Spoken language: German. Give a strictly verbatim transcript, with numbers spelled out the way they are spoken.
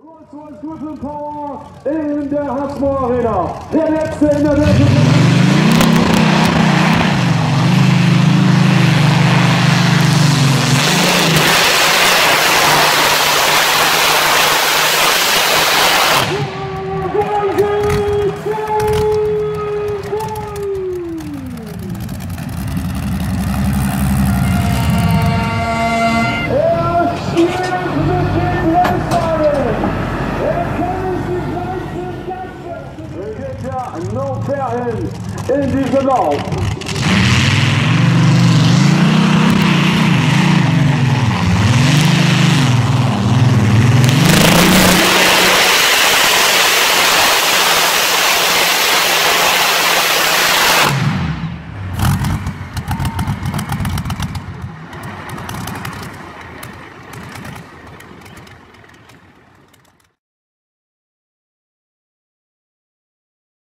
Rolls-Royce Griffin Power in der Hasbro Arena. Der letzte in der Welt. No fair in diesem Lauf.